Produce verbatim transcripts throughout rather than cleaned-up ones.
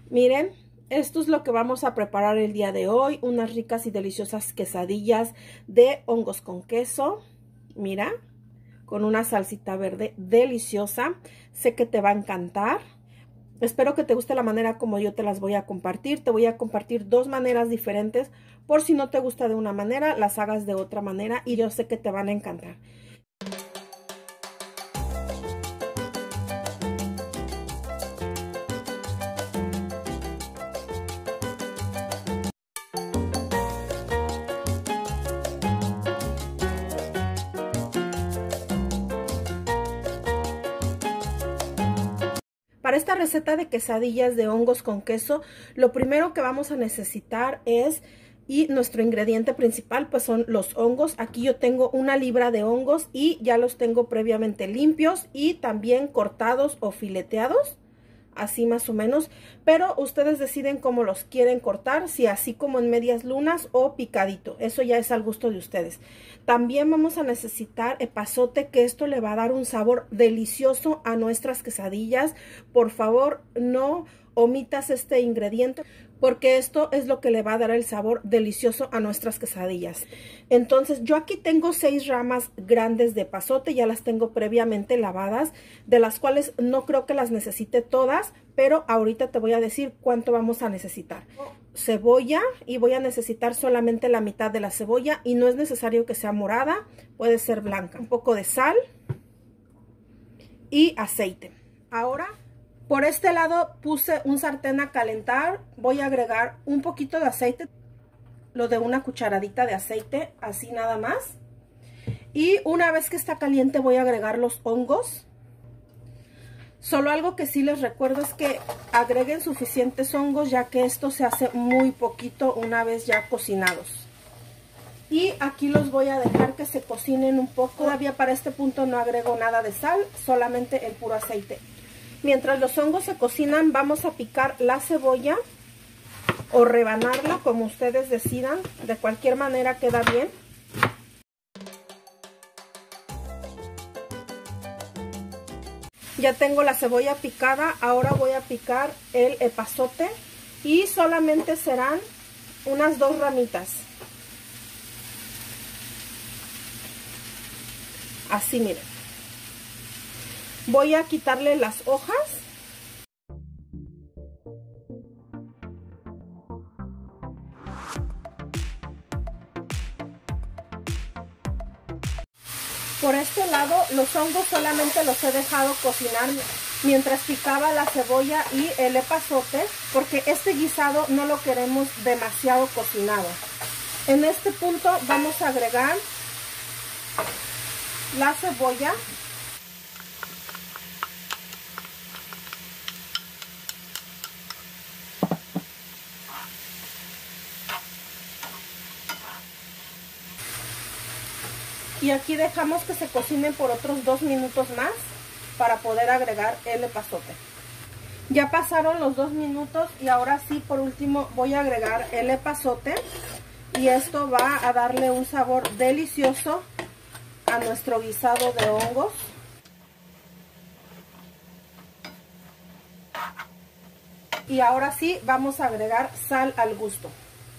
Miren, esto es lo que vamos a preparar el día de hoy. Unas ricas y deliciosas quesadillas de hongos con queso. Mira, con una salsita verde deliciosa. Sé que te va a encantar. Espero que te guste la manera como yo te las voy a compartir. Te voy a compartir dos maneras diferentes. Por si no te gusta de una manera, las hagas de otra manera. Y yo sé que te van a encantar. Para esta receta de quesadillas de hongos con queso, lo primero que vamos a necesitar es, y nuestro ingrediente principal, pues son los hongos. Aquí yo tengo una libra de hongos y ya los tengo previamente limpios y también cortados o fileteados, así más o menos. Pero ustedes deciden cómo los quieren cortar, si así como en medias lunas o picadito. Eso ya es al gusto de ustedes. También vamos a necesitar epazote, que esto le va a dar un sabor delicioso a nuestras quesadillas. Por favor, no omitas este ingrediente, porque esto es lo que le va a dar el sabor delicioso a nuestras quesadillas. Entonces, yo aquí tengo seis ramas grandes de epazote, ya las tengo previamente lavadas, de las cuales no creo que las necesite todas, pero ahorita te voy a decir cuánto vamos a necesitar. Cebolla, y voy a necesitar solamente la mitad de la cebolla, y no es necesario que sea morada, puede ser blanca. Un poco de sal y aceite. Ahora, por este lado puse un sartén a calentar. Voy a agregar un poquito de aceite, lo de una cucharadita de aceite, así nada más. Y una vez que está caliente voy a agregar los hongos. Solo algo que sí les recuerdo es que agreguen suficientes hongos, ya que esto se hace muy poquito una vez ya cocinados. Y aquí los voy a dejar que se cocinen un poco. Todavía para este punto no agrego nada de sal, solamente el puro aceite. Mientras los hongos se cocinan, vamos a picar la cebolla o rebanarla, como ustedes decidan. De cualquier manera queda bien. Ya tengo la cebolla picada, ahora voy a picar el epazote y solamente serán unas dos ramitas. Así, miren. Voy a quitarle las hojas. Por este lado, los hongos solamente los he dejado cocinar mientras picaba la cebolla y el epazote, porque este guisado no lo queremos demasiado cocinado. En este punto vamos a agregar la cebolla. Y aquí dejamos que se cocinen por otros dos minutos más para poder agregar el epazote. Ya pasaron los dos minutos y ahora sí, por último, voy a agregar el epazote. Y esto va a darle un sabor delicioso a nuestro guisado de hongos. Y ahora sí, vamos a agregar sal al gusto.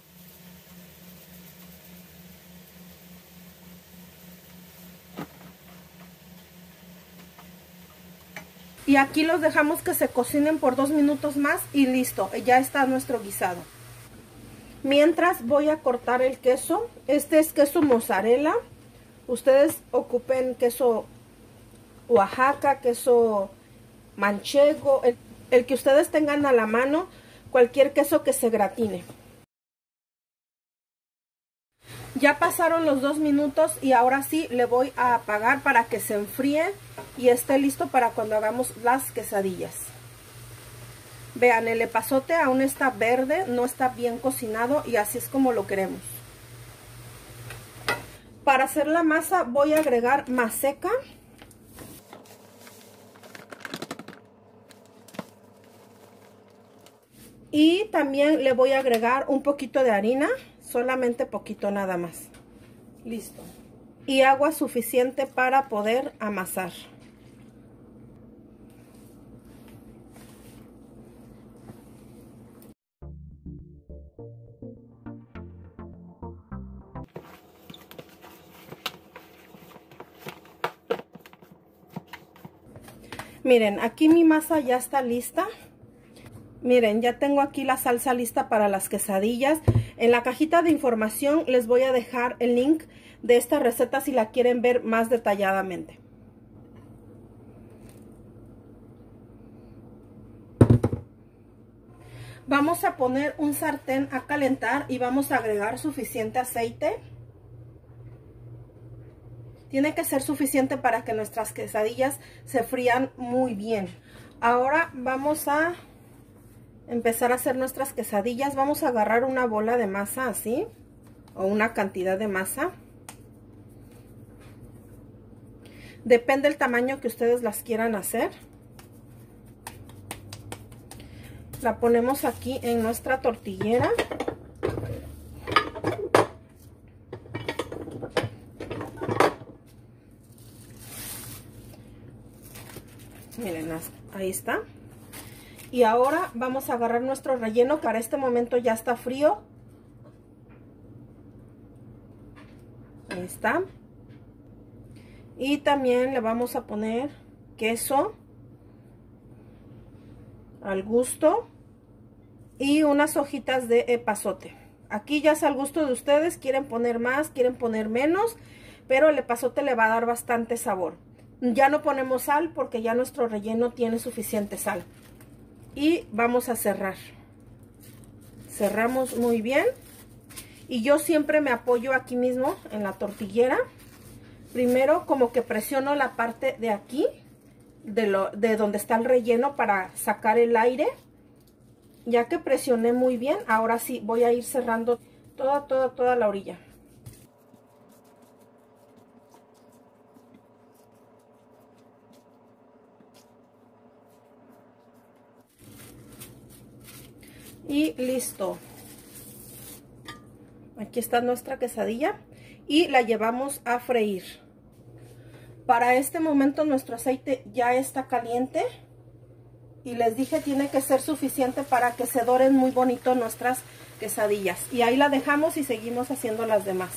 Y aquí los dejamos que se cocinen por dos minutos más y listo, ya está nuestro guisado. Mientras voy a cortar el queso. Este es queso mozzarella. Ustedes ocupen queso Oaxaca, queso manchego, el, el que ustedes tengan a la mano, cualquier queso que se gratine. Ya pasaron los dos minutos y ahora sí le voy a apagar para que se enfríe y esté listo para cuando hagamos las quesadillas. Vean, el epazote aún está verde, no está bien cocinado y así es como lo queremos. Para hacer la masa voy a agregar maseca. Y también le voy a agregar un poquito de harina, solamente poquito nada más. Listo. Y agua suficiente para poder amasar. Miren, aquí mi masa ya está lista. Miren, ya tengo aquí la salsa lista para las quesadillas. En la cajita de información les voy a dejar el link de esta receta si la quieren ver más detalladamente. Vamos a poner un sartén a calentar y vamos a agregar suficiente aceite. Tiene que ser suficiente para que nuestras quesadillas se frían muy bien. Ahora vamos a empezar a hacer nuestras quesadillas. Vamos a agarrar una bola de masa así, o una cantidad de masa. Depende del tamaño que ustedes las quieran hacer. La ponemos aquí en nuestra tortillera. Miren, ahí está. Y ahora vamos a agarrar nuestro relleno, que para este momento ya está frío. Ahí está. Y también le vamos a poner queso al gusto y unas hojitas de epazote. Aquí ya es al gusto de ustedes, quieren poner más, quieren poner menos, pero el epazote le va a dar bastante sabor. Ya no ponemos sal porque ya nuestro relleno tiene suficiente sal. Y vamos a cerrar. Cerramos muy bien. Y yo siempre me apoyo aquí mismo en la tortillera. Primero como que presiono la parte de aquí, de, lo, de donde está el relleno, para sacar el aire. Ya que presioné muy bien, ahora sí voy a ir cerrando toda, toda, toda la orilla. Y listo. Aquí está nuestra quesadilla y la llevamos a freír. Para este momento nuestro aceite ya está caliente. Y les dije, tiene que ser suficiente para que se doren muy bonito nuestras quesadillas. Y ahí la dejamos y seguimos haciendo las demás.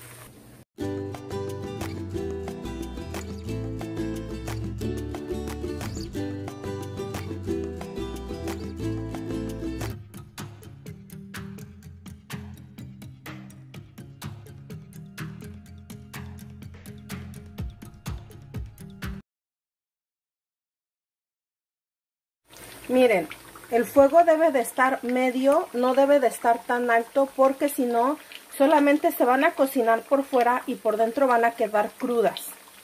Miren, el fuego debe de estar medio, no debe de estar tan alto, porque si no, solamente se van a cocinar por fuera y por dentro van a quedar crudas.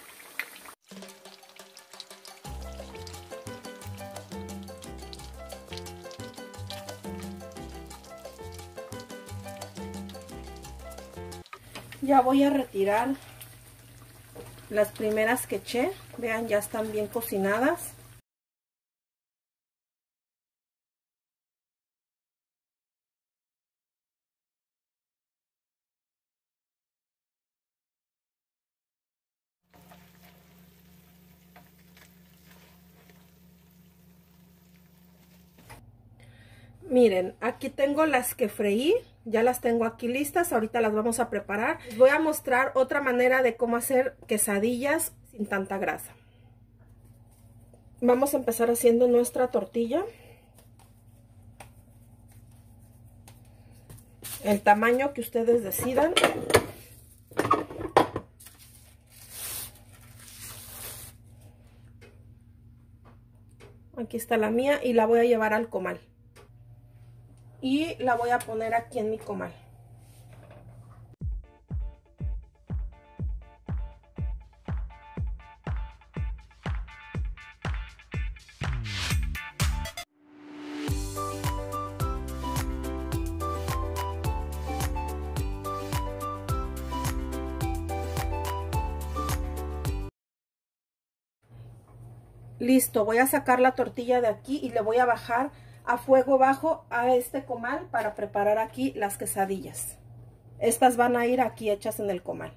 Ya voy a retirar las primeras que eché. Vean, ya están bien cocinadas. Miren, aquí tengo las que freí, ya las tengo aquí listas, ahorita las vamos a preparar. Les voy a mostrar otra manera de cómo hacer quesadillas sin tanta grasa. Vamos a empezar haciendo nuestra tortilla. El tamaño que ustedes decidan. Aquí está la mía y la voy a llevar al comal. Y la voy a poner aquí en mi comal. Listo, voy a sacar la tortilla de aquí y le voy a bajar a fuego bajo a este comal para preparar aquí las quesadillas. Estas van a ir aquí hechas en el comal.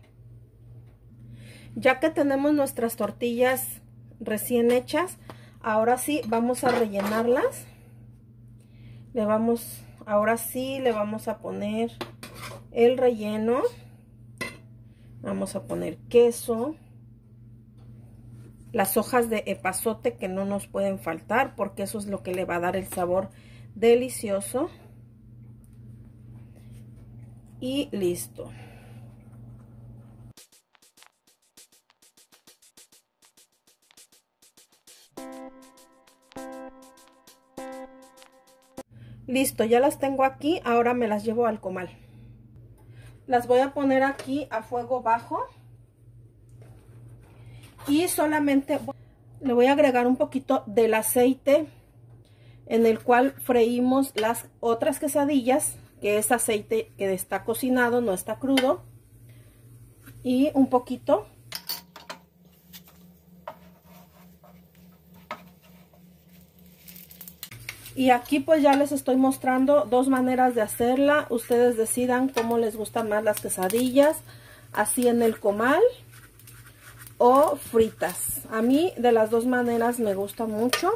Ya que tenemos nuestras tortillas recién hechas, ahora sí vamos a rellenarlas. Le vamos, ahora sí le vamos a poner el relleno. Vamos a poner queso. las hojas de epazote que no nos pueden faltar, porque eso es lo que le va a dar el sabor delicioso. Y listo. Listo, ya las tengo aquí. Ahora me las llevo al comal. Las voy a poner aquí a fuego bajo. Y solamente le voy a agregar un poquito del aceite en el cual freímos las otras quesadillas, que es aceite que está cocinado, no está crudo. Y un poquito. Y aquí pues ya les estoy mostrando dos maneras de hacerla. Ustedes decidan cómo les gustan más las quesadillas, así en el comal o fritas. A mí de las dos maneras me gusta mucho.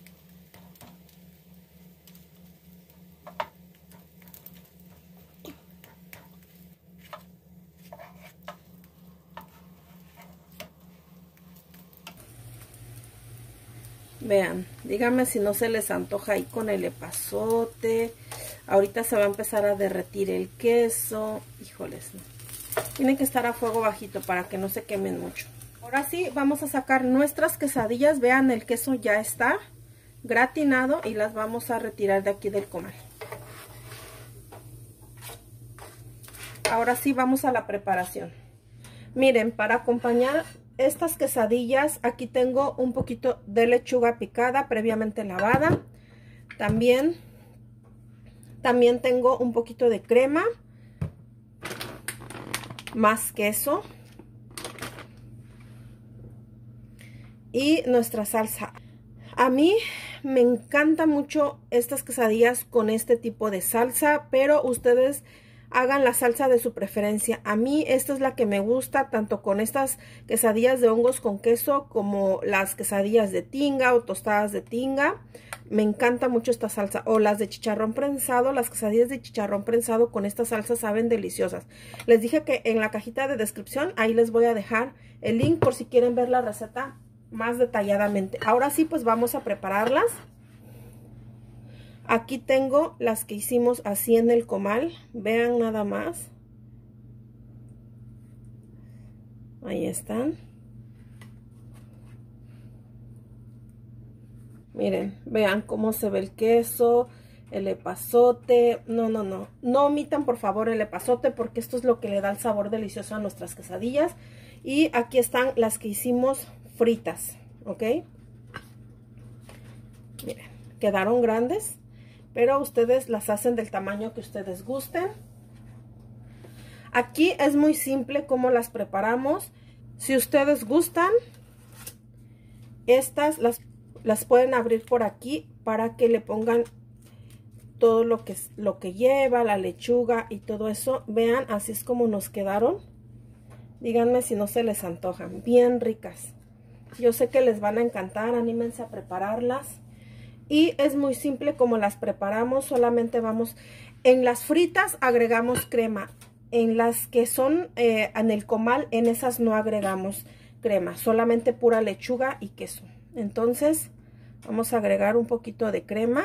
Vean, díganme si no se les antoja ahí con el epazote. Ahorita se va a empezar a derretir el queso. Híjoles, no. Tienen que estar a fuego bajito para que no se quemen mucho. Ahora sí, vamos a sacar nuestras quesadillas. Vean, el queso ya está gratinado y las vamos a retirar de aquí del comal. Ahora sí, vamos a la preparación. Miren, para acompañar estas quesadillas, aquí tengo un poquito de lechuga picada previamente lavada. También, también tengo un poquito de crema, más queso y nuestra salsa. A mí me encanta mucho estas quesadillas con este tipo de salsa, pero ustedes hagan la salsa de su preferencia. A mí esta es la que me gusta, tanto con estas quesadillas de hongos con queso como las quesadillas de tinga o tostadas de tinga. Me encanta mucho esta salsa. O las de chicharrón prensado, las quesadillas de chicharrón prensado con esta salsa saben deliciosas. Les dije que en la cajita de descripción, ahí les voy a dejar el link por si quieren ver la receta más detalladamente. Ahora sí, pues vamos a prepararlas. Aquí tengo las que hicimos así en el comal. Vean nada más. Ahí están. Miren, vean cómo se ve el queso, el epazote. No, no, no. No omitan por favor el epazote porque esto es lo que le da el sabor delicioso a nuestras quesadillas. Y aquí están las que hicimos fritas, ¿ok? Miren, quedaron grandes. Pero ustedes las hacen del tamaño que ustedes gusten. Aquí es muy simple cómo las preparamos. Si ustedes gustan, estas las, las pueden abrir por aquí para que le pongan todo lo que, lo que lleva, la lechuga y todo eso. Vean, así es como nos quedaron. Díganme si no se les antojan. Bien ricas. Yo sé que les van a encantar. Anímense a prepararlas. Y es muy simple como las preparamos, solamente vamos, en las fritas agregamos crema, en las que son eh, en el comal, en esas no agregamos crema, solamente pura lechuga y queso. Entonces vamos a agregar un poquito de crema.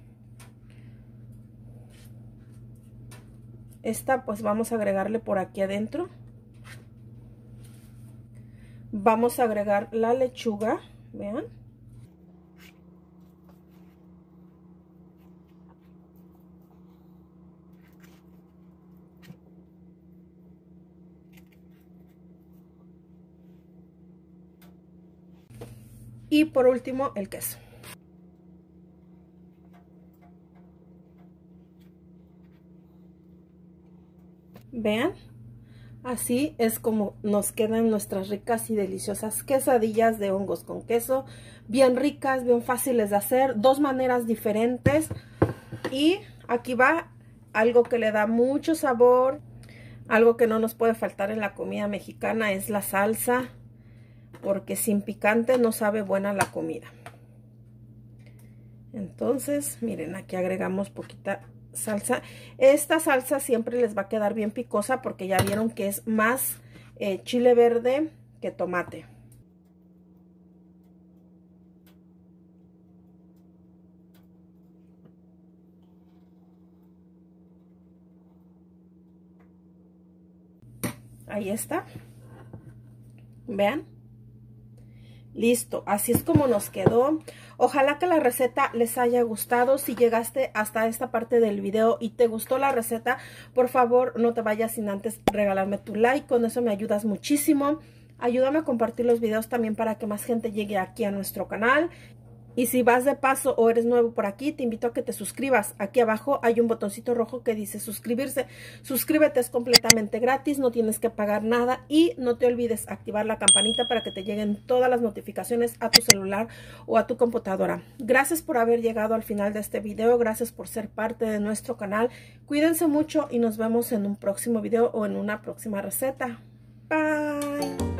Esta pues vamos a agregarle por aquí adentro. Vamos a agregar la lechuga, vean. Y por último el queso. Vean, así es como nos quedan nuestras ricas y deliciosas quesadillas de hongos con queso. Bien ricas, bien fáciles de hacer, dos maneras diferentes. Y aquí va algo que le da mucho sabor, algo que no nos puede faltar en la comida mexicana es la salsa. Porque sin picante no sabe buena la comida. Entonces, miren, aquí agregamos poquita salsa. Esta salsa siempre les va a quedar bien picosa porque ya vieron que es más eh, chile verde que tomate. Ahí está. Vean. Listo, así es como nos quedó. Ojalá que la receta les haya gustado. Si llegaste hasta esta parte del video y te gustó la receta, por favor no te vayas sin antes regalarme tu like. Con eso me ayudas muchísimo. Ayúdame a compartir los videos también para que más gente llegue aquí a nuestro canal. Y si vas de paso o eres nuevo por aquí, te invito a que te suscribas. Aquí abajo hay un botoncito rojo que dice suscribirse. Suscríbete, es completamente gratis, no tienes que pagar nada. Y no te olvides activar la campanita para que te lleguen todas las notificaciones a tu celular o a tu computadora. Gracias por haber llegado al final de este video. Gracias por ser parte de nuestro canal. Cuídense mucho y nos vemos en un próximo video o en una próxima receta. Bye.